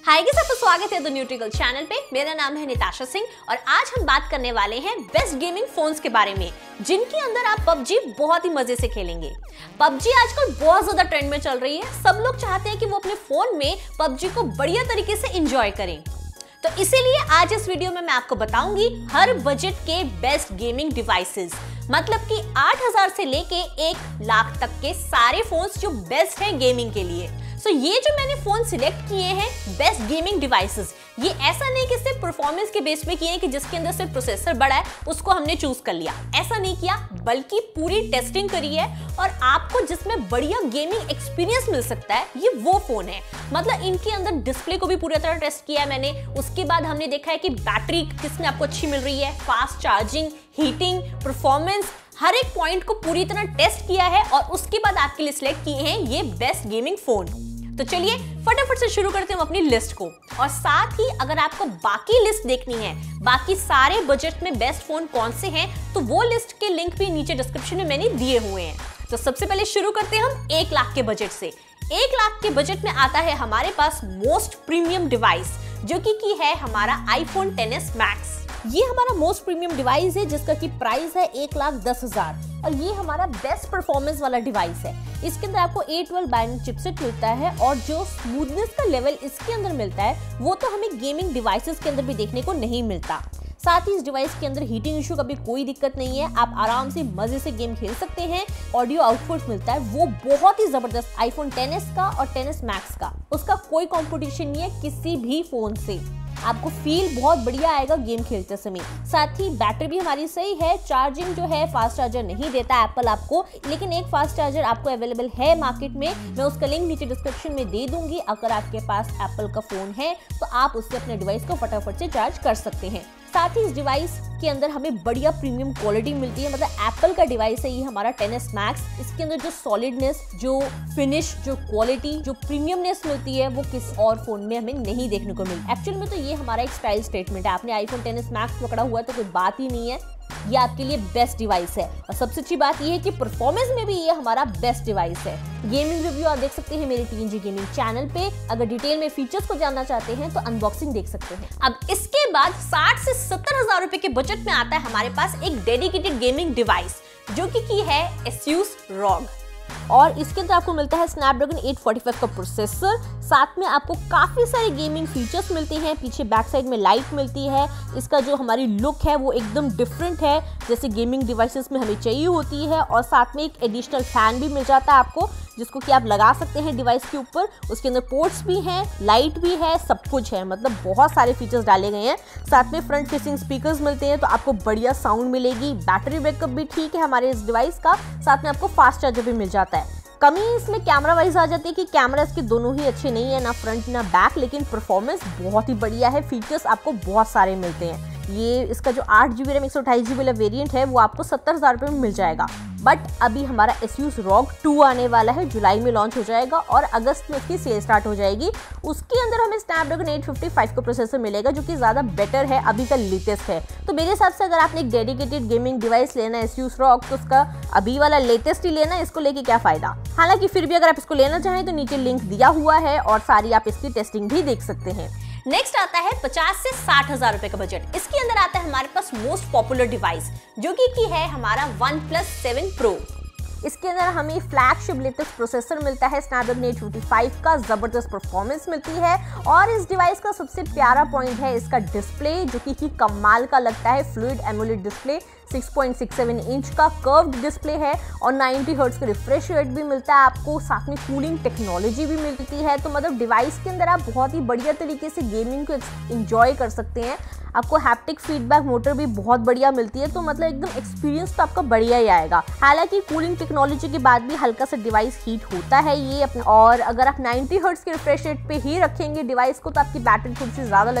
Hi guys, आपका स्वागत है द न्यूट्रिकल चैनल पे। मेरा नाम है निताशा सिंह और आज हम बात करने वाले हैं बेस्ट गेमिंग फोन्स के बारे में जिनके अंदर आप पबजी बहुत ही मजे से खेलेंगे। पबजी आजकल बहुत ज्यादा ट्रेंड में चल रही है। सब लोग चाहते हैं कि वो अपने फोन में पबजी को बढ़िया तरीके से एंजॉय करें। तो इसीलिए आज इस वीडियो में मैं आपको बताऊंगी हर बजट के बेस्ट गेमिंग डिवाइसेस, मतलब कि 8000 से लेके 1 लाख तक के सारे फोन्स जो बेस्ट हैं गेमिंग के लिए। सो ये जो मैंने फोन सिलेक्ट किए हैं बेस्ट गेमिंग डिवाइसेस, ये ऐसा नहीं कि सिर्फ परफॉर्मेंस के बेस पे किए हैं कि जिसके अंदर सिर्फ प्रोसेसर बड़ा है उसको हमने चूज कर लिया, ऐसा नहीं किया, बल्कि पूरी टेस्टिंग करी है और आपको जिसमें बढ़िया गेमिंग एक्सपीरियंस मिल सकता है ये वो फोन है। मतलब इनके अंदर डिस्प्ले को भी पूरी तरह टेस्ट किया है मैंने। उसके बाद हमने देखा है कि बैटरी किसमें आपको अच्छी मिल रही है, फास्ट चार्जिंग, हीटिंग, परफॉर्मेंस, हर एक पॉइंट को पूरी तरह टेस्ट किया है और उसके बाद आपके लिए सिलेक्ट किए हैं ये बेस्ट गेमिंग फोन। तो चलिए फटाफट से शुरू करते हैं अपनी लिस्ट को। और साथ ही अगर आपको बाकी लिस्ट देखनी है, बाकी सारे बजट में बेस्ट फोन कौन से हैं, तो वो लिस्ट के लिंक भी नीचे डिस्क्रिप्शन में मैंने दिए हुए हैं। तो सबसे पहले शुरू करते हैं हम 1 लाख के बजट से। 1 लाख के बजट में आता है हमारे पास मोस्ट प्रीमियम डिवाइस जो कि है हमारा iPhone XS Max। ये हमारा मोस्ट प्रीमियम डिवाइस है जिसका की प्राइस है 1,10,000 और ये हमारा बेस्ट परफॉर्मेंस वाला डिवाइस है। इसके अंदर आपको A12 Bionic चिपसेट मिलता है और जो स्मूथनेस का लेवल इसके अंदर मिलता है वो तो हमें गेमिंग डिवाइसेस के अंदर भी देखने को नहीं मिलता। साथ ही इस डिवाइस के अंदर हीटिंग इशू का भी कोई दिक्कत नहीं है, आप आराम से मजे से गेम खेल सकते हैं। ऑडियो आउटपुट मिलता है वो बहुत ही जबरदस्त iPhone XS का और XS Max का, उसका कोई कंपटीशन नहीं है किसी भी फोन से। आपको फील बहुत बढ़िया आएगा गेम खेलते समय। साथ ही बैटरी भी हमारी सही है। चार्जिंग जो है फास्ट चार्जर नहीं देता एप्पल आपको, लेकिन एक फास्ट चार्जर आपको अवेलेबल है मार्केट में। मैं उसका लिंक नीचे डिस्क्रिप्शन में दे दूंगी। अगर आपके पास एप्पल का फोन है तो आप उससे अपने डिवाइस को फटाफट से चार्ज कर सकते हैं। साथ ही इस डिवाइस के अंदर हमें बढ़िया प्रीमियम क्वालिटी मिलती है। मतलब एप्पल का डिवाइस है ये हमारा XS Max। इसके अंदर जो सॉलिडनेस, जो फिनिश, जो क्वालिटी, जो प्रीमियमनेस मिलती है वो किस और फोन में हमें नहीं देखने को मिलती। एक्चुअल में तो ये हमारा एक स्टाइल स्टेटमेंट है। आपने iPhone XS Max पकड़ा हुआ है तो कोई बात ही नहीं है, ये आपके लिए बेस्ट डिवाइस है। और सबसे अच्छी बात ये है कि परफॉर्मेंस में भी ये हमारा बेस्ट डिवाइस है। गेमिंग रिव्यू आप देख सकते हैं मेरे TNG गेमिंग चैनल पे। अगर डिटेल में फीचर्स को जानना चाहते हैं तो अनबॉक्सिंग देख सकते हैं। अब इसके बाद 60 से 70,000 रुपए के बजट में आता है हमारे पास एक डेडिकेटेड गेमिंग डिवाइस जो कि है ASUS ROG। और इसके अंदर आपको मिलता है Snapdragon 845 का प्रोसेसर। साथ में आपको काफी सारे गेमिंग फीचर्स मिलते हैं। पीछे बैक साइड में लाइट मिलती है। इसका जो हमारी लुक है वो एकदम डिफरेंट है जैसे गेमिंग डिवाइसेस में हमें चाहिए होती है। और साथ में एक एडिशनल फैन भी मिल जाता है आपको जिसको कि आप लगा सकते हैं डिवाइस के ऊपर। उसके अंदर पोर्ट्स भी हैं, लाइट भी है, सब कुछ है। मतलब बहुत सारे फीचर्स डाले गए हैं। साथ में फ्रंट फेसिंग स्पीकर्स मिलते हैं तो आपको बढ़िया साउंड मिलेगी। बैटरी बैकअप भी ठीक है हमारे इस डिवाइस का। साथ में आपको फास्ट चार्जर भी मिल जाता है। कमी इसमें कैमरा वाइज आ जाती है कि कैमरा इसके दोनों ही अच्छे नहीं है, ना फ्रंट ना बैक, लेकिन परफॉर्मेंस बहुत ही बढ़िया है। फीचर्स आपको बहुत सारे मिलते हैं। ये इसका जो 8GB रैम 128GB वाला वेरिएंट है वो आपको 70,000 रुपये में मिल जाएगा। बट अभी हमारा ASUS ROG 2 आने वाला है, जुलाई में लॉन्च हो जाएगा और अगस्त में उसकी सेल स्टार्ट हो जाएगी। उसके अंदर हमें Snapdragon 855 का प्रोसेसर मिलेगा जो कि ज़्यादा बेटर है, अभी का लेटेस्ट है। तो मेरे हिसाब से अगर आपने एक डेडिकेटेड गेमिंग डिवाइस लेना है ASUS ROG तो उसका अभी वाला लेटेस्ट ही लेना है, इसको लेके क्या फ़ायदा। हालांकि फिर भी अगर आप इसको लेना चाहें तो नीचे लिंक दिया हुआ है और सारी आप इसकी टेस्टिंग भी देख सकते हैं। नेक्स्ट आता है 50 से 60,000 रुपए का बजट। इसके अंदर आता है हमारे पास मोस्ट पॉपुलर डिवाइस जो कि है हमारा OnePlus 7 Pro। इसके अंदर हमें फ्लैगशिप लेटेस्ट प्रोसेसर मिलता है Snapdragon 855 का, जबरदस्त परफॉर्मेंस मिलती है। और इस डिवाइस का सबसे प्यारा पॉइंट है इसका डिस्प्ले जो कि कमाल का लगता है। फ्लूइड एमोलेड डिस्प्ले 6.67 इंच का कर्व्ड डिस्प्ले है और 90 हर्ट्ज का रिफ्रेश रेट भी मिलता है आपको। साथ में कूलिंग टेक्नोलॉजी भी मिलती है। तो मतलब डिवाइस के अंदर आप बहुत ही बढ़िया तरीके से गेमिंग को एंजॉय कर सकते हैं। आपको हैप्टिक फीडबैक मोटर भी बहुत बढ़िया मिलती है। तो मतलब एकदम एक्सपीरियंस तो आपका बढ़िया ही आएगा। हालांकि कूलिंग टेक्नोलॉजी के बाद भी हल्का सा डिवाइस हीट होता है ये अपने। और अगर आप 90 हर्ट्ज के रिफ्रेश रेट पे ही रखेंगे डिवाइस को तो आपकी बैटरी थोड़ी सी ज़्यादा लगेगी।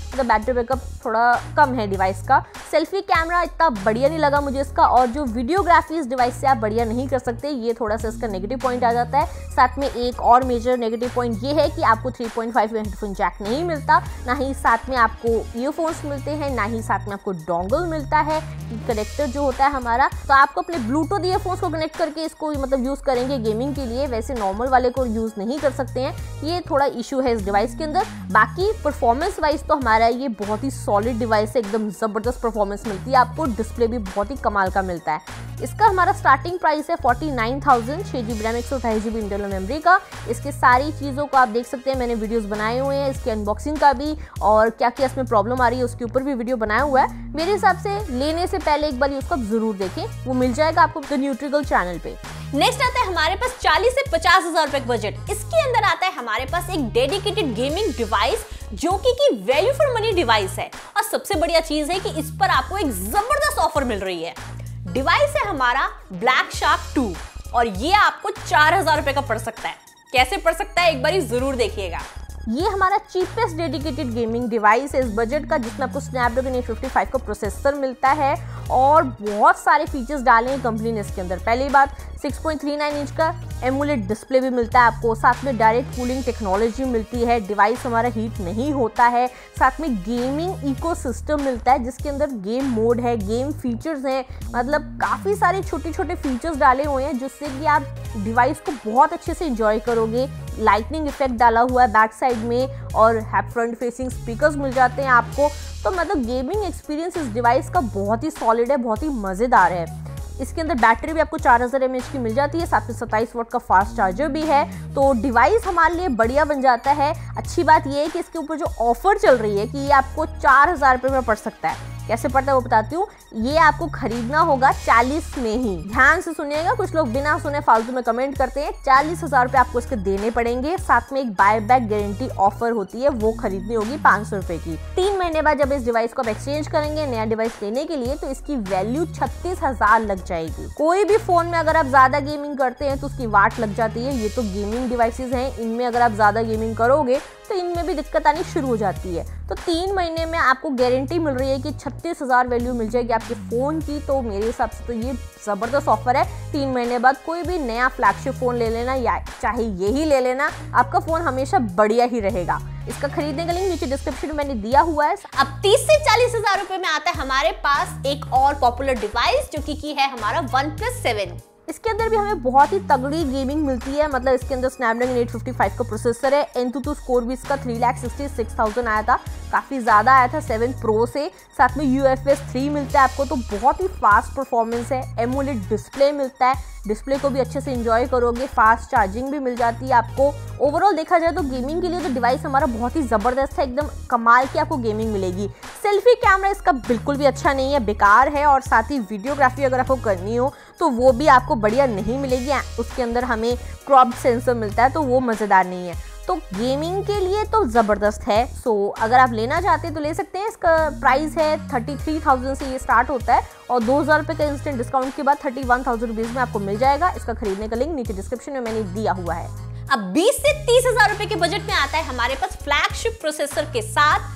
मतलब बैटरी बैकअप थोड़ा कम है डिवाइस का। सेल्फी कैमरा इतना बढ़िया नहीं लगा मुझे इसका, और जो वीडियोग्राफी इस डिवाइस से आप बढ़िया नहीं कर सकते, ये थोड़ा सा इसका नेगेटिव पॉइंट आ जाता है। साथ में एक और मेजर नेगेटिव पॉइंट ये है कि आपको 3.5 हेडफोन जैक नहीं मिलता, ना ही साथ में आपको ईयरफोन्स मिलते हैं, ना ही साथ में आपको डोंगल मिलता है कनेक्टर जो होता है हमारा। तो आपको अपने ब्लूटूथ ईयरफोन्स को कनेक्ट करके इसको मतलब यूज करेंगे गेमिंग के लिए, वैसे नॉर्मल वाले को यूज नहीं कर सकते हैं। ये थोड़ा इशू है इस डिवाइस के अंदर। बाकी परफॉर्मेंस वाइज तो हमारा ये बहुत ही सॉलिड डिवाइस है, एकदम जबरदस्त परफॉर्मेंस मिलती है आपको। डिस्प्ले भी बहुत ही कमाल का मिलता है। इसका हमारा स्टार्टिंग प्राइस है 49,000, 6GB RAM 128GB internal memory का। इसके सारी चीज़ों को आप देख सकते हैं, मैंने वीडियोस बनाए हुए हैं इसके अनबॉक्सिंग का भी, और क्या क्या इसमें प्रॉब्लम आ रही है उसके ऊपर भी वीडियो बनाया हुआ है। मेरे हिसाब से लेने से पहले एक बार उसको आप जरूर देखें, वो मिल जाएगा आपको द न्यूट्रिगल चैनल पे। नेक्स्ट आता है हमारे पास 40 से 50,000 रुपए का बजट। इसके अंदर आता है हमारे पास एक डेडिकेटेड गेमिंग डिवाइस जो कि वैल्यू फॉर मनी डिवाइस है, और सबसे बढ़िया चीज है कि इस पर आपको एक जबरदस्त ऑफर मिल रही है। डिवाइस है हमारा ब्लैक शार्क 2, और ये आपको 4,000 रुपए का पड़ सकता है। कैसे पड़ सकता है एक बार जरूर देखिएगा। ये हमारा चीपेस्ट डेडिकेटेड गेमिंग डिवाइस है इस बजट का, जिसमें आपको स्नैपड्रैगन 855 का प्रोसेसर मिलता है, और बहुत सारे फीचर्स डाले हैं कंपनी ने इसके अंदर। पहली बात, 6.39 इंच का एमुलेट डिस्प्ले भी मिलता है आपको, साथ में डायरेक्ट कूलिंग टेक्नोलॉजी मिलती है, डिवाइस हमारा हीट नहीं होता है, साथ में गेमिंग इकोसिस्टम मिलता है जिसके अंदर गेम मोड है, गेम फीचर्स हैं, मतलब काफ़ी सारे छोटे छोटे फीचर्स डाले हुए हैं जिससे कि आप डिवाइस को बहुत अच्छे से इंजॉय करोगे। लाइटनिंग इफेक्ट डाला हुआ है बैक साइड में, और फ्रंट फेसिंग स्पीकर्स मिल जाते हैं आपको। तो मतलब गेमिंग एक्सपीरियंस इस डिवाइस का बहुत ही सॉलिड है, बहुत ही मज़ेदार है। इसके अंदर बैटरी भी आपको 4000 mAh की मिल जाती है, साथ में 27 वाट का फास्ट चार्जर भी है। तो डिवाइस हमारे लिए बढ़िया बन जाता है। अच्छी बात यह है कि इसके ऊपर जो ऑफर चल रही है कि ये आपको 4,000 रुपये में पड़ सकता है। कैसे पड़ता है वो बताती हूँ। ये आपको खरीदना होगा 40 में ही, ध्यान से सुनिएगा, कुछ लोग बिना सुने फालतू में कमेंट करते हैं। 40,000 रुपये आपको इसके देने पड़ेंगे, साथ में एक बाय बैक गारंटी ऑफर होती है, वो खरीदनी होगी 500 रुपये की। 3 महीने बाद जब इस डिवाइस को आप एक्सचेंज करेंगे नया डिवाइस लेने के लिए, तो इसकी वैल्यू 36,000 लग जाएगी। कोई भी फोन में अगर आप ज्यादा गेमिंग करते हैं तो उसकी वाट लग जाती है। ये तो गेमिंग डिवाइसेस हैं, इनमें अगर आप ज्यादा गेमिंग करोगे तो इनमें भी दिक्कत आनी शुरू हो जाती है। तो 3 महीने में आपको गारंटी मिल रही है कि 36,000 वैल्यू मिल जाएगी आपके फ़ोन की। तो मेरे हिसाब से तो ये ज़बरदस्त ऑफर है। 3 महीने बाद कोई भी नया फ्लैगशिप फ़ोन ले लेना, या चाहे यही ले लेना, आपका फ़ोन हमेशा बढ़िया ही रहेगा। इसका खरीदने का लिंक नीचे डिस्क्रिप्शन में मैंने दिया हुआ है। अब 30 से 40,000 रुपए में आता है हमारे पास एक और पॉपुलर डिवाइस जो कि है हमारा OnePlus 7। इसके अंदर भी हमें बहुत ही तगड़ी गेमिंग मिलती है। मतलब इसके अंदर स्नैपड्रैगन 855 का प्रोसेसर है। Antutu स्कोर भी इसका 3,66,000 आया था, काफ़ी ज़्यादा आया था 7 Pro से। साथ में UFS 3 मिलता है आपको, तो बहुत ही फास्ट परफॉर्मेंस है। एमुलेट डिस्प्ले मिलता है, डिस्प्ले को भी अच्छे से एंजॉय करोगे। फास्ट चार्जिंग भी मिल जाती है आपको। ओवरऑल देखा जाए तो गेमिंग के लिए तो डिवाइस हमारा बहुत ही ज़बरदस्त है, एकदम कमाल की आपको गेमिंग मिलेगी। सेल्फी कैमरा इसका बिल्कुल भी अच्छा नहीं है, बेकार है, और साथ ही वीडियोग्राफी अगर आपको करनी हो तो वो भी आपको बढ़िया नहीं मिलेगी। उसके अंदर हमें क्रॉप सेंसर मिलता है, तो वो मज़ेदार नहीं है। तो गेमिंग के लिए तो ज़बरदस्त है। सो अगर आप लेना चाहते हैं तो ले सकते हैं। इसका प्राइस है 33,000 से ये स्टार्ट होता है, और 2,000 रुपये का इंस्टेंट डिस्काउंट के बाद 31,000 रुपीज़ में आपको मिल जाएगा। इसका खरीदने का लिंक नीचे डिस्क्रिप्शन में मैंने दिया हुआ है। अब 20 से 30,000 रुपये के बजट में आता है हमारे पास फ्लैगशिप प्रोसेसर के साथ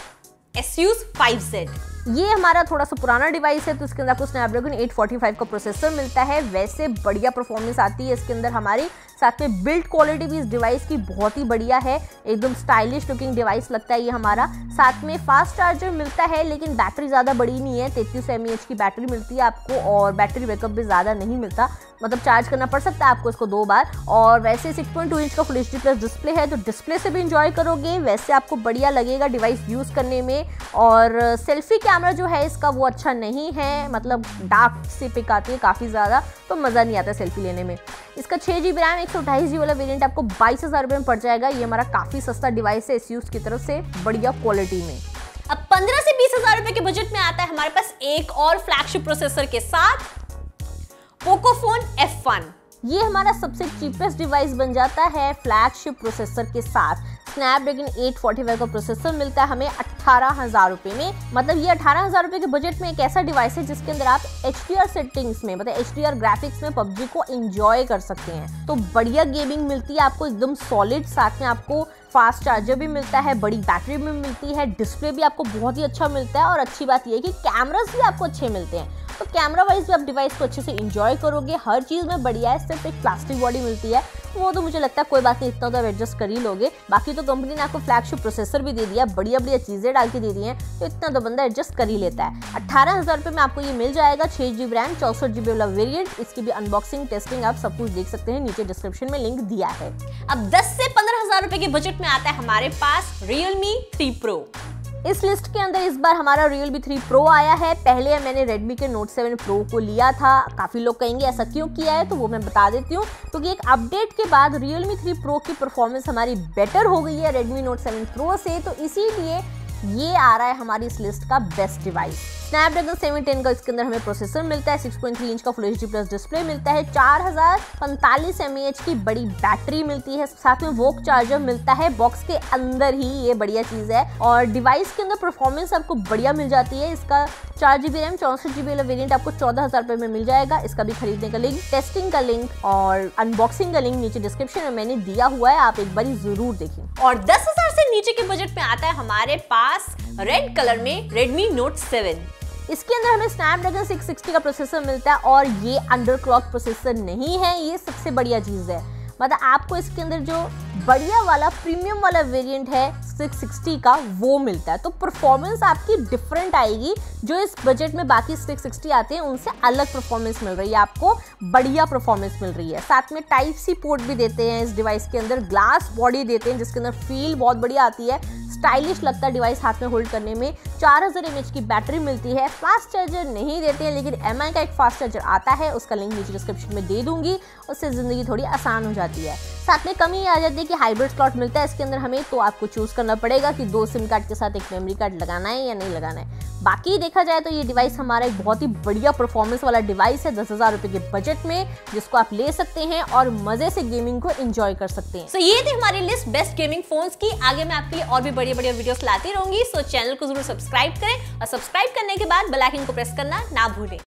Asus 5Z। ये हमारा थोड़ा सा पुराना डिवाइस है, तो इसके अंदर आपको स्नैपड्रैगन 845 का प्रोसेसर मिलता है। वैसे बढ़िया परफॉर्मेंस आती है इसके अंदर हमारी। साथ में बिल्ड क्वालिटी भी इस डिवाइस की बहुत ही बढ़िया है, एकदम स्टाइलिश लुकिंग डिवाइस लगता है ये हमारा। साथ में फास्ट चार्जर मिलता है, लेकिन बैटरी ज़्यादा बड़ी नहीं है, 33 mAh की बैटरी मिलती है आपको, और बैटरी बैकअप भी ज़्यादा नहीं मिलता, मतलब चार्ज करना पड़ सकता है आपको इसको 2 बार। और वैसे 6.2 इंच का फुल HD प्लस डिस्प्ले है, तो डिस्प्ले से भी इंजॉय करोगे। वैसे आपको बढ़िया लगेगा डिवाइस यूज़ करने में। और सेल्फी कैमरा जो है इसका वो अच्छा नहीं है, मतलब डार्क से पिक आती है काफ़ी ज़्यादा, तो मज़ा नहीं आता सेल्फी लेने में। इसका 6GB रैम 128GB वाला वेरिएंट आपको 22,000 रुपये में पड़ जाएगा। ये हमारा काफ़ी सस्ता डिवाइस है Asus की तरफ से, बढ़िया क्वालिटी में। अब 15 से 20,000 रुपये के बजट में आता है हमारे पास एक और फ्लैगशिप प्रोसेसर के साथ पोकोफोन F1। ये हमारा सबसे चीपेस्ट डिवाइस बन जाता है फ्लैगशिप प्रोसेसर के साथ। स्नैपड्रैगन 845 का प्रोसेसर मिलता है हमें 18,000 रुपए में। मतलब ये 18,000 रुपए के बजट में एक ऐसा डिवाइस है जिसके अंदर आप HDR सेटिंग्स में, मतलब HDR ग्राफिक्स में PUBG को एंजॉय कर सकते हैं। तो बढ़िया गेमिंग मिलती है आपको, एकदम सॉलिड, साथ में आपको फास्ट चार्जर भी मिलता है, बड़ी बैटरी भी मिलती है, डिस्प्ले भी आपको बहुत ही अच्छा मिलता है और अच्छी बात यह है कि कैमरास भी आपको अच्छे मिलते हैं। तो कैमरा वाइज भी आप डिवाइस को अच्छे से एंजॉय करोगे। हर चीज़ में बढ़िया है, सिर्फ एक प्लास्टिक बॉडी मिलती है, वो तो मुझे लगता है कोई बात नहीं, इतना तो आप एडजस्ट कर ही लोगे। बाकी तो कंपनी ने आपको फ्लैगशिप प्रोसेसर भी दे दिया, बढ़िया बढ़िया चीज़ें डाल के दे दी हैं, तो इतना तो बंदा एडजस्ट कर ही लेता है। 18,000 रुपये में आपको ये मिल जाएगा। 6GB रैम, 64GB वाला वेरिएंट। इसकी भी अनबॉक्सिंग, टेस्टिंग आप सब कुछ देख सकते हैं, नीचे डिस्क्रिप्शन में लिंक दिया है। अब 10 से 15,000 रुपए के बजट में आता है हमारे पास Realme 3 Pro। इस लिस्ट के अंदर इस बार हमारा Realme 3 Pro आया है। पहले मैंने Redmi के Note 7 Pro को लिया था। काफ़ी लोग कहेंगे ऐसा क्यों किया है, तो वो मैं बता देती हूँ। क्योंकि एक अपडेट के बाद Realme 3 Pro की परफॉर्मेंस हमारी बेटर हो गई है Redmi Note 7 Pro से, तो इसीलिए ये आ रहा है हमारी इस लिस्ट का बेस्ट डिवाइस। स्नैपड्रैगन 710 का इसके अंदर हमें प्रोसेसर मिलता है, 6.3 इंच का फुल HD प्लस डिस्प्ले मिलता है, 4045 mAh की बड़ी बैटरी मिलती है, साथ में वोक चार्जर मिलता है बॉक्स के अंदर ही, ये बढ़िया चीज़ है। और डिवाइस के अंदर परफॉर्मेंस आपको बढ़िया मिल जाती है। इसका 4GB रैम, 64GB वाला वेरिएंट आपको 14,000 रुपये में मिल जाएगा। इसका भी खरीदने का लिंक, टेस्टिंग का लिंक और अनबॉक्सिंग का लिंक नीचे डिस्क्रिप्शन में मैंने दिया हुआ है, आप एक बार जरूर देखें। और 10,000 से नीचे के बजट में आता है हमारे पास रेड कलर में Redmi Note 7। इसके अंदर हमें स्नैपड्रैगन 660 का प्रोसेसर मिलता है और ये अंडरक्लॉक प्रोसेसर नहीं है, ये सबसे बढ़िया चीज़ है। मतलब आपको इसके अंदर जो बढ़िया वाला प्रीमियम वाला वेरिएंट है 660 का, वो मिलता है। तो परफॉर्मेंस आपकी डिफरेंट आएगी, जो इस बजट में बाकी 660 आते हैं उनसे अलग परफॉर्मेंस मिल रही है, आपको बढ़िया परफॉर्मेंस मिल रही है। साथ में टाइप सी पोर्ट भी देते हैं इस डिवाइस के अंदर, ग्लास बॉडी देते हैं जिसके अंदर फील बहुत बढ़िया आती है, स्टाइलिश लगता है डिवाइस हाथ में होल्ड करने में। 4000 mAh की बैटरी मिलती है। फास्ट चार्जर नहीं देते हैं, लेकिन MI का एक फास्ट चार्जर आता है, उसका लिंक नीचे डिस्क्रिप्शन में दे दूंगी, उससे ज़िंदगी थोड़ी आसान हो जाती है। साथ में कमी आ जाती है कि हाइब्रिड स्लॉट मिलता है इसके अंदर हमें, तो आपको चूज़ करना पड़ेगा कि 2 सिम कार्ड के साथ एक मेमोरी कार्ड लगाना है या नहीं लगाना है। बाकी देखा जाए तो ये डिवाइस हमारा एक बहुत ही बढ़िया परफॉर्मेंस वाला डिवाइस है 10,000 रुपये के बजट में, जिसको आप ले सकते हैं और मजे से गेमिंग को एंजॉय कर सकते हैं। So, ये थी हमारी लिस्ट बेस्ट गेमिंग फोन्स की। आगे मैं आपके लिए और भी बढ़िया वीडियोस लाती रहूंगी, सो चैनल को जरूर सब्सक्राइब करें और सब्सक्राइब करने के बाद बेल आइकन को प्रेस करना ना भूलें।